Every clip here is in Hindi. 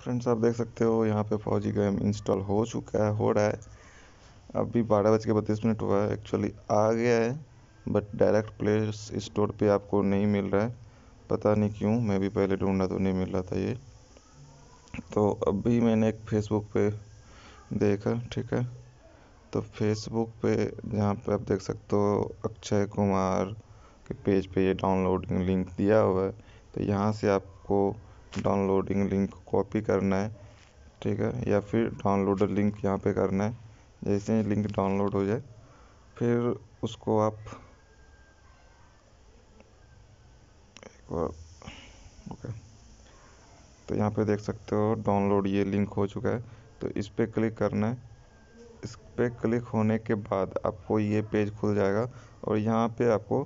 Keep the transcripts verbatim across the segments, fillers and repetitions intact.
फ्रेंड्स, आप देख सकते हो यहाँ पे फौजी गेम इंस्टॉल हो चुका है, हो रहा है। अभी बारह बज के बत्तीस मिनट हुआ है, एक्चुअली आ गया है, बट डायरेक्ट प्ले स्टोर पे आपको नहीं मिल रहा है। पता नहीं क्यों, मैं भी पहले ढूंढा तो नहीं मिल रहा था ये। तो अभी मैंने एक फेसबुक पे देखा, ठीक है। तो फेसबुक पे जहाँ पे आप देख सकते हो अक्षय कुमार के पेज पे ये डाउनलोडिंग लिंक दिया हुआ है। तो यहाँ से आपको डाउनलोडिंग लिंक कॉपी करना है, ठीक है, या फिर डाउनलोडर लिंक यहाँ पे करना है। जैसे ही लिंक डाउनलोड हो जाए फिर उसको आप ओके, तो यहाँ पे देख सकते हो डाउनलोड ये लिंक हो चुका है। तो इस पर क्लिक करना है। इस पर क्लिक होने के बाद आपको ये पेज खुल जाएगा और यहाँ पे आपको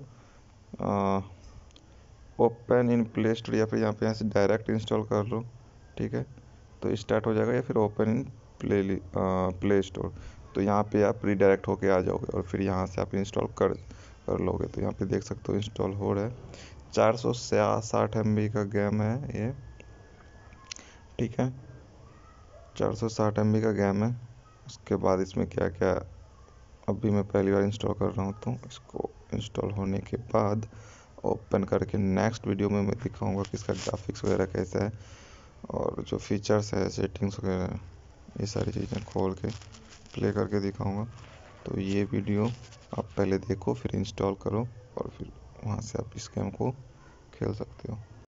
ओपन इन प्ले स्टोर या फिर यहाँ पे यहाँ से डायरेक्ट इंस्टॉल कर लो, ठीक है। तो स्टार्ट हो जाएगा या फिर open in play play store. तो यहाँ पे आप रीडायरेक्ट होके आ जाओगे और फिर यहाँ से आप इंस्टॉल कर कर लोगे। तो यहाँ पे देख सकते हो इंस्टॉल हो रहा है। चार सौ साठ एम बी का गेम है ये, ठीक है। चार सौ साठ एम बी का गेम है। उसके बाद इसमें क्या क्या, अभी मैं पहली बार इंस्टॉल कर रहा हूँ, तो इसको इंस्टॉल होने के बाद ओपन करके नेक्स्ट वीडियो में मैं दिखाऊंगा कि इसका ग्राफिक्स वगैरह कैसा है और जो फीचर्स है, सेटिंग्स वगैरह, ये सारी चीज़ें खोल के प्ले करके दिखाऊंगा। तो ये वीडियो आप पहले देखो, फिर इंस्टॉल करो और फिर वहाँ से आप इस गेम को खेल सकते हो।